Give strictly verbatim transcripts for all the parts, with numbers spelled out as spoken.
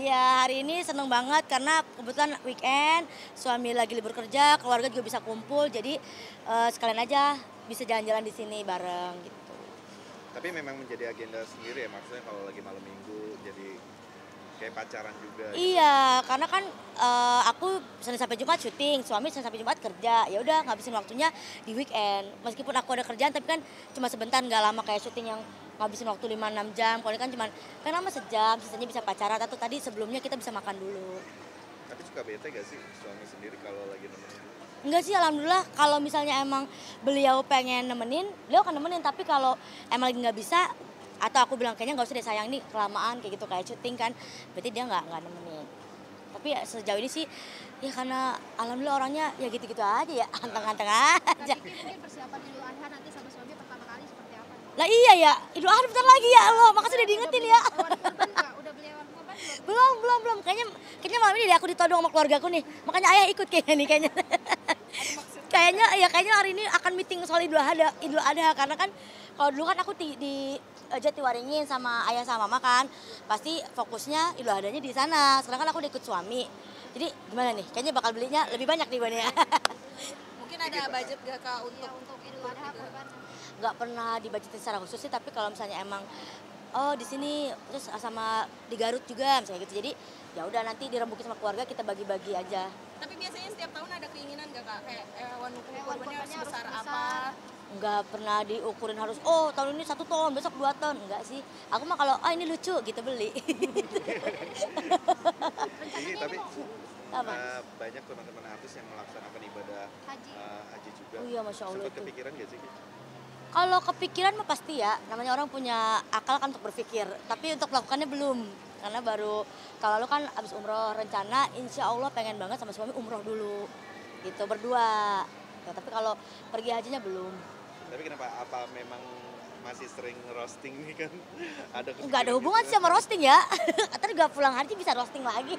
Iya, hari ini seneng banget karena kebetulan weekend, suami lagi libur kerja, keluarga juga bisa kumpul, jadi eh, sekalian aja bisa jalan-jalan di sini bareng gitu. Tapi memang menjadi agenda sendiri ya, maksudnya kalau lagi malam minggu jadi kayak pacaran juga gitu. Iya, karena kan eh, aku Senin sampai Jumat syuting, suami Senin sampai Jumat kerja. Ya udah ngabisin waktunya di weekend. Meskipun aku ada kerjaan tapi kan cuma sebentar, nggak lama kayak syuting yang ngabisin waktu lima enam jam. Kalau ini kan cuma kan lama sejam, sisanya bisa pacaran atau tadi sebelumnya kita bisa makan dulu. Tapi suka bete gak sih suami sendiri kalau lagi nemenin? Enggak sih, alhamdulillah kalau misalnya emang beliau pengen nemenin, beliau akan nemenin. Tapi kalau emang lagi nggak bisa, atau aku bilang kayaknya nggak usah deh sayang nih kelamaan kayak gitu kayak syuting kan, berarti dia nggak nggak nemenin. Tapi ya, sejauh ini sih ya karena alhamdulillah orangnya ya gitu-gitu aja ya, anteng-anteng aja. Tapi mungkin persiapan Idul Adha nanti sama suami pertama kali seperti apa? Lah iya ya, Idul Adha bentar lagi ya Allah, makasih udah diingetin ya. Hewan kurban nggak? Udah beli hewan kurban belum? Belum, belum, belum. Kayaknya kayaknya malam ini deh aku ditodong sama keluarga aku nih. Makanya ayah ikut kayaknya nih kayaknya. Kayaknya ya kayaknya hari ini akan meeting soal Idul Adha, Idul Adha karena kan kalau dulu kan aku di, di eh, Jatiwaringin sama ayah sama mama kan. Pasti fokusnya Idul Adhanya di sana. Sekarang kan aku udah ikut suami. Jadi gimana nih? Kayaknya bakal belinya lebih banyak nih Bang ya. Mungkin ada budget gak kak untuk Ya, untuk Idul Adha kurban. Nggak pernah dibajetin secara khusus sih, tapi kalau misalnya emang oh di sini terus sama di Garut juga misalnya gitu. Jadi ya udah nanti dirembukin sama keluarga, kita bagi-bagi aja. tapi biasanya setiap tahun ada keinginan gak kak kayak eh, hewan Hewan kurbannya kurbannya harus sebesar besar. apa? Nggak pernah diukurin harus oh tahun ini satu ton besok dua ton, enggak sih. Aku mah kalau ah ini lucu gitu beli. Ini tapi Apa? eh, banyak teman-teman artis yang melaksanakan ibadah Haji. eh, haji juga. Oh iya, Masya Allah Sempat itu. kepikiran gak sih? Kalau kepikiran mah pasti ya, namanya orang punya akal kan untuk berpikir. Tapi untuk melakukannya belum, karena baru kalau lalu kan abis umroh rencana, insya Allah pengen banget sama suami umroh dulu, gitu berdua. Ya, tapi kalau pergi hajinya belum. Tapi kenapa? Apa memang masih sering roasting nih kan? Ada Nggak ada kepikiran hubungan gitu? sih sama roasting ya. Ntar juga pulang haji bisa roasting lagi.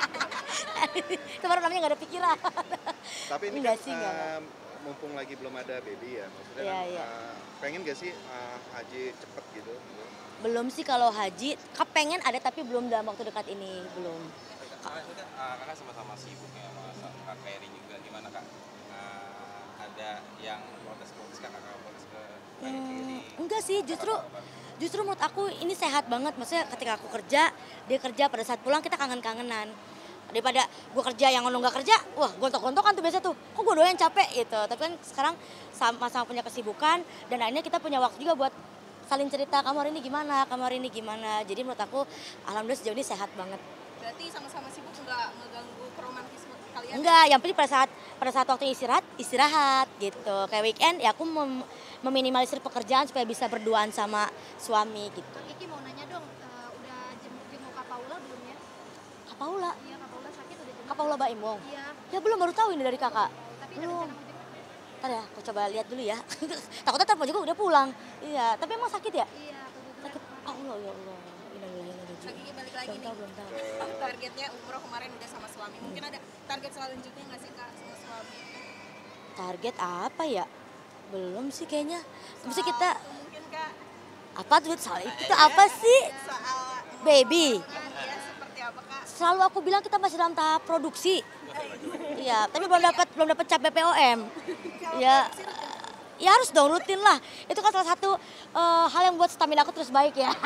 Itu baru namanya nggak ada pikiran. Tapi ini Enggak kan sih, enggak, enggak. eh, mumpung lagi belum ada baby ya, maksudnya Iya, kan, iya. eh, pengen gak sih eh, haji cepet gitu? Belum sih kalau haji, kepengen ada tapi belum dalam waktu dekat ini, belum. Kakak juga, uh, kakak sama-sama sibuk ya sama Kak Ferry juga, gimana kak? Uh, ada yang protes-protes kak, kakak protes ke Kak Hmm, Ferry? enggak sih, justru justru menurut aku ini sehat banget. Maksudnya ketika aku kerja, dia kerja, pada saat pulang kita kangen-kangenan. Daripada gue kerja yang ono nggak kerja, wah gontok-gontokan tuh biasa tuh. Kok gue doyan capek gitu. Tapi kan sekarang sama-sama punya kesibukan dan akhirnya kita punya waktu juga buat saling cerita, kamu hari ini gimana, kamu hari ini gimana. Jadi menurut aku alhamdulillah sejauh ini sehat banget. Berarti sama-sama sibuk nggak ngeganggu keromantisme kalian? Enggak, yang penting pada saat pada saat waktu istirahat, istirahat gitu. Kayak weekend ya aku mem- meminimalisir pekerjaan supaya bisa berduaan sama suami gitu. Kak Kiki mau nanya dong, eh, udah jenguk-jenguk Kak Paula belum ya? Kak Paula, Iya, Kak Paula sakit udah jenguk. Kak Paula Baimong. Iya, Ya belum, baru tahu ini dari kakak. tapi ada Belum. rencana mau jenguk. Ntar ya, aku coba lihat dulu ya. Takutnya ntar juga udah pulang. Iya, tapi emang sakit ya? Iya, keguguran Sakit. kemarin. Allah, ya Allah. Innalillahi wa inna ilaihi Lagi raji'un. balik lagi Belum nih. tahu, belum tahu. Targetnya umroh kemarin udah sama suami. Mungkin ada target selanjutnya nggak sih kak sama suami? Target apa ya? Belum sih kayaknya. Mesti Soal kita itu mungkin kak apa tuh soal itu tuh apa sih? soal Baby. hubungan ya seperti apa kak? Selalu aku bilang kita masih dalam tahap produksi. Iya, tapi belum dapat belum dapat cap B P O M. Ya, ya harus dong rutin lah. Itu kan salah satu eh, hal yang buat stamina aku terus baik ya.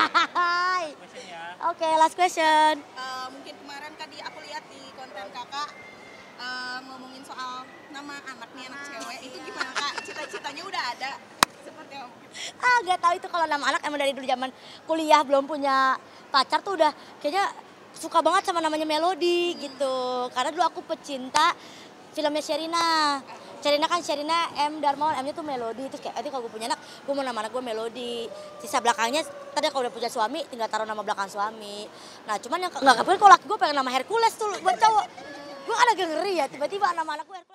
Oke, last question. Eh, mungkin kemarin kak di aku lihat di konten kakak eh, ngomongin soal nama anak nih anak cewek itu gimana kak? Cita-citanya udah ada seperti apa? Ah, gak tahu itu kalau nama anak emang dari dulu zaman kuliah belum punya pacar tuh udah kayaknya suka banget sama namanya Melody gitu. Karena dulu aku pecinta filmnya Sherina. Sherina kan Sherina M Darmawan, M-nya tuh Melody. Terus kayak, nanti kalau gue punya anak, gue mau nama anak gue Melody. Sisa belakangnya, tadi kalau udah punya suami, tinggal taruh nama belakang suami. Nah cuman yang nggak kepengen kalau laki gue pengen nama Hercules tuh buat cowok. Gue kan agak ngeri ya, tiba-tiba nama anak gue Hercules.